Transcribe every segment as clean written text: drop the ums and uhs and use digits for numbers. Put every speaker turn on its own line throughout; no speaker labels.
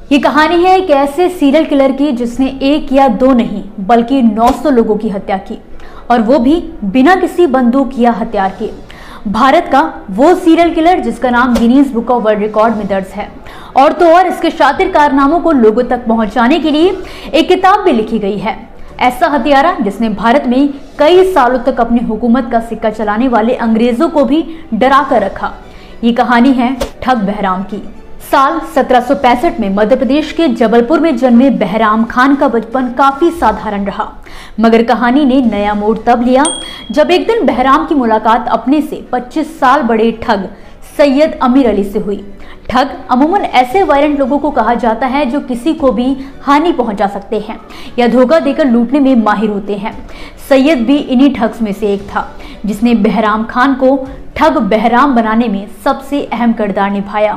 ये कहानी है एक ऐसे सीरियल किलर की जिसने एक या दो नहीं बल्कि 900 लोगों की हत्या की, और वो भी बिना किसी बंदूक या हथियार के। भारत का वो सीरियल किलर जिसका नाम Guinness Book of World Record में दर्ज है, और तो और इसके शातिर कारनामों को लोगों तक पहुंचाने के लिए एक किताब भी लिखी गई है। ऐसा हत्यारा जिसने भारत में कई सालों तक अपनी हुकूमत का सिक्का चलाने वाले अंग्रेजों को भी डरा कर रखा। ये कहानी है ठग बहराम की। साल 1765 में मध्य प्रदेश के जबलपुर में जन्मे बहराम खान का बचपन काफी साधारण रहा, मगर कहानी ने नया मोड़ तब लिया जब एक दिन बहराम की मुलाकात अपने से 25 साल बड़े ठग सैयद अमीर अली से हुई। ठग अमूमन ऐसे वायलेंट लोगों को कहा जाता है जो किसी को भी हानि पहुंचा सकते हैं या धोखा देकर लूटने में माहिर होते हैं। सैयद भी इन्हीं ठग्स में से एक था, जिसने बहराम खान को ठग बहराम बनाने में सबसे अहम किरदार निभाया।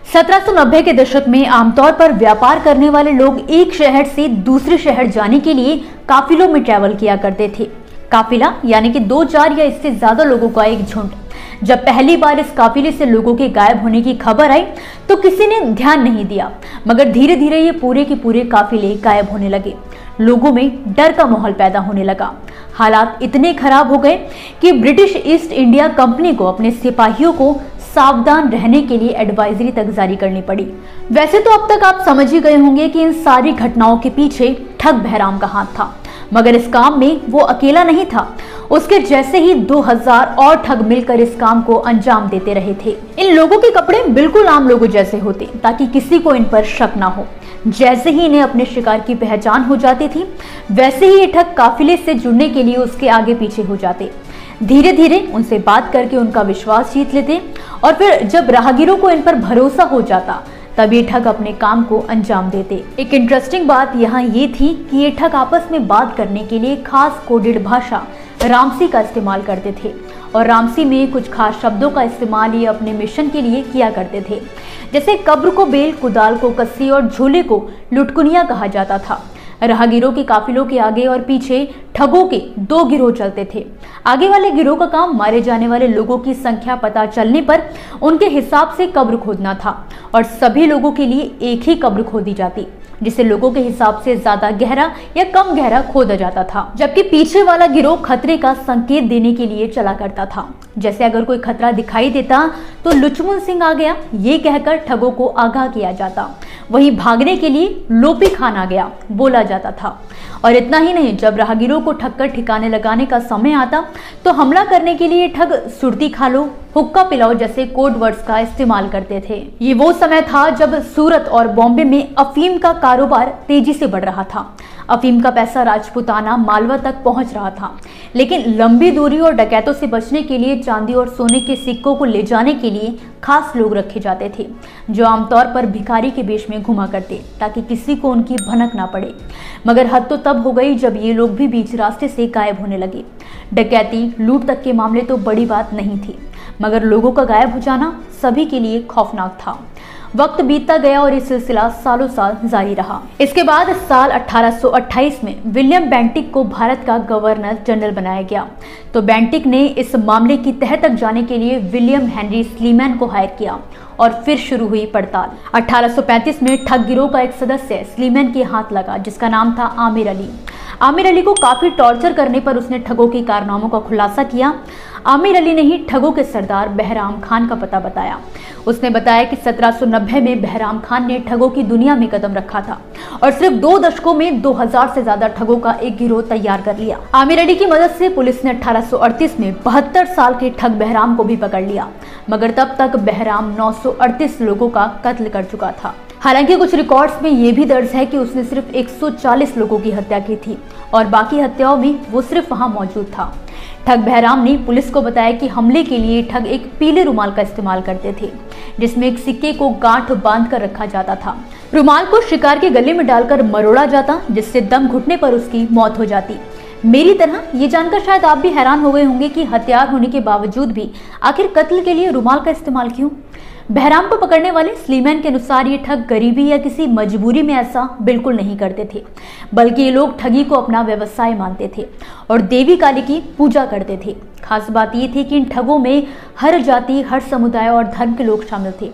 1790 के दशक में आमतौर पर व्यापार करने वाले लोग एक शहर से दूसरे शहर जाने के लिए काफिलों में ट्रैवल किया करते थे। काफिला यानी कि 2-4 या इससे ज्यादा लोगों का एक झुंड। जब पहली बार इस काफिले से लोगों के गायब होने की खबर आई तो किसी ने ध्यान नहीं दिया, मगर धीरे धीरे ये पूरे के पूरे काफिले गायब होने लगे। लोगों में डर का माहौल पैदा होने लगा। हालात इतने खराब हो गए कि ब्रिटिश ईस्ट इंडिया कंपनी को अपने सिपाहियों को सावधान रहने के लिए एडवाइजरी तक जारी करनी पड़ी। वैसे तो अब तक आप समझ ही गए होंगे कि इन सारी घटनाओं के पीछे ठग बहराम का हाथ था, मगर इस काम में वो अकेला नहीं था। उसके जैसे ही 2000 और ठग मिलकर इस काम को अंजाम देते रहे थे। इन लोगों के कपड़े बिल्कुल आम लोगों जैसे होते ताकि किसी को इन पर शक ना हो। जैसे ही इन्हें अपने शिकार की पहचान हो जाती थी, वैसे ही ये ठग काफिले से जुड़ने के लिए उसके आगे पीछे हो जाते। धीरे धीरे उनसे बात करके उनका विश्वास जीत लेते, और फिर जब राहगीरों को इन पर भरोसा हो जाता तब ये ठग अपने काम को अंजाम देते। एक इंटरेस्टिंग बात यहाँ ये थी कि ये ठग आपस में बात करने के लिए खास कोडेड भाषा रामसी का इस्तेमाल करते थे, और रामसी में कुछ खास शब्दों का इस्तेमाल ये अपने मिशन के लिए किया करते थे। जैसे कब्र को बेल, कुदाल को कस्सी और झूले को लुटकुनिया कहा जाता था। राहगीरों के काफिलों के आगे और पीछे ठगों के 2 गिरोह चलते थे। आगे वाले गिरोह का काम मारे जाने वाले लोगों की संख्या पता चलने पर उनके हिसाब से कब्र खोदना था, और सभी लोगों के लिए एक ही कब्र खोदी जाती, जिसे लोगों के हिसाब से ज्यादा गहरा या कम गहरा खोदा जाता था। जबकि पीछे वाला गिरोह खतरे का संकेत देने के लिए चला करता था। जैसे अगर कोई खतरा दिखाई देता तो लुचमुन सिंह आ गया, ये कहकर ठगों को आगाह किया जाता। वहीं भागने के लिए लोपी खान आ गया बोला जाता था। और इतना ही नहीं, जब राहगीरों को ठग कर ठिकाने लगाने का समय आता तो हमला करने के लिए ठग सुरती खा लो, हुक्का पिलाओ जैसे कोड वर्ड्स का इस्तेमाल करते थे। ये वो समय था जब सूरत और बॉम्बे में अफीम का कारोबार तेजी से बढ़ रहा था। अफीम का पैसा राजपूताना मालवा तक पहुंच रहा था, लेकिन लंबी दूरी और डकैतों से बचने के लिए चांदी और सोने के सिक्कों को ले जाने के लिए खास लोग रखे जाते थे, जो आमतौर पर भिखारी के वेश में घुमा करते ताकि किसी को उनकी भनक ना पड़े। मगर हद तो तब हो गई जब ये लोग भी बीच रास्ते से गायब होने लगे। डकैती, लूट तक के मामले तो बड़ी बात नहीं थी, मगर लोगों का गायब हो जाना सभी के लिए खौफनाक था। वक्त बीतता गया और ये सिलसिला सालों साल जारी रहा। इसके बाद साल 1828 में विलियम बेंटिक को भारत का गवर्नर जनरल बनाया गया, तो बेंटिक ने इस मामले की तह तक जाने के लिए विलियम हेनरी स्लीमैन को हायर किया, और फिर शुरू हुई पड़ताल। 1835 में ठग गिरोह का एक सदस्य स्लीमैन के हाथ लगा, जिसका नाम था आमिर अली। आमिर अली को काफी टॉर्चर करने पर उसने ठगों के कारनामों का खुलासा किया। आमिर अली ने ही ठगों के सरदार बहराम खान का पता बताया। उसने बताया कि 1790 में बहराम खान ने ठगों की दुनिया में कदम रखा था, और सिर्फ 2 दशकों में 2000 से ज्यादा ठगों का एक गिरोह तैयार कर लिया। आमिर अली की मदद से पुलिस ने 1838 में 72 साल के ठग बहराम को भी पकड़ लिया, मगर तब तक बहराम 938 लोगों का कत्ल कर चुका था। हालांकि कुछ रिकॉर्ड्स में यह भी दर्ज है कि उसने सिर्फ 140 लोगों की हत्या की थी, और बाकी हत्याओं में वो सिर्फ वहां मौजूद था। ठग बहराम ने पुलिस को बताया कि हमले के लिए ठग एक पीले रुमाल का इस्तेमाल करते थे, जिसमें एक सिक्के को गांठ बांध कर रखा जाता था। रुमाल को शिकार के गले में डालकर मरोड़ा जाता, जिससे दम घुटने पर उसकी मौत हो जाती। मेरी तरह ये जानकर शायद आप भी हैरान हो गए होंगे कि हथियार होने के बावजूद भी आखिर कत्ल के लिए रुमाल का इस्तेमाल क्यों। बहराम को पकड़ने वाले स्लीमैन के अनुसार ये ठग गरीबी या किसी मजबूरी में ऐसा बिल्कुल नहीं करते थे, बल्कि ये लोग ठगी को अपना व्यवसाय मानते थे और देवी काली की पूजा करते थे। खास बात ये थी कि इन ठगों में हर जाति, हर समुदाय और धर्म के लोग शामिल थे।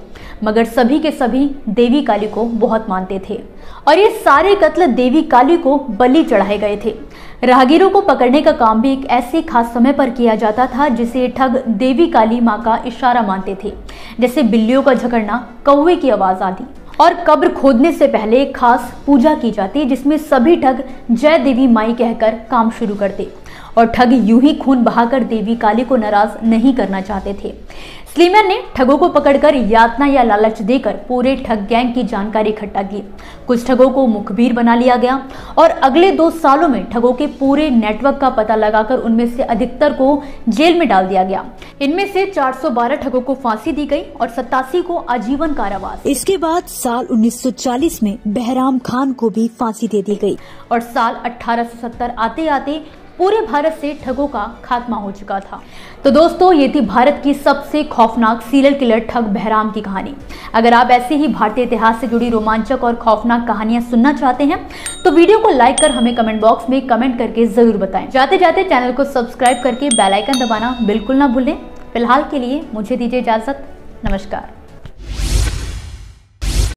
मगर सभी के सभी देवी काली को बहुत मानते थे और ये सारे कत्ल देवी काली को बलि चढ़ाए गए थे। राहगीरों को पकड़ने का काम भी एक ऐसे खास समय पर किया जाता था जिसे ठग देवी काली माँ का इशारा मानते थे, जैसे बिल्लियों का झगड़ना, कौवे की आवाज आदि। और कब्र खोदने से पहले एक खास पूजा की जाती जिसमें सभी ठग जय देवी माई कहकर काम शुरू करते और ठग यूं ही खून बहाकर देवी काली को नाराज नहीं करना चाहते थे। स्लीमैन ने ठगों को पकड़कर यातना या लालच देकर पूरे ठग गैंग की जानकारी इकट्ठा की। कुछ ठगों को मुखबिर बना लिया गया और अगले 2 सालों में ठगों के पूरे नेटवर्क का पता लगाकर उनमें से अधिकतर को जेल में डाल दिया गया। इनमें से 412 ठगों को फांसी दी गई और 87 को आजीवन कारावास।
इसके बाद साल 1940 में बहराम खान को भी फांसी दे दी गई
और साल 1870 आते आते पूरे भारत से ठगों का खात्मा हो चुका था। तो दोस्तों, ये थी भारत की सबसे खौफनाक सीरियल किलर ठग बहराम की कहानी। अगर आप ऐसे ही भारतीय इतिहास से जुड़ी रोमांचक और खौफनाक कहानियां सुनना चाहते हैं तो वीडियो को लाइक कर हमें कमेंट बॉक्स में कमेंट करके जरूर बताएं। जाते जाते चैनल को सब्सक्राइब करके बेल आइकन दबाना बिल्कुल ना भूलें। फिलहाल के लिए मुझे दीजिए इजाजत। नमस्कार।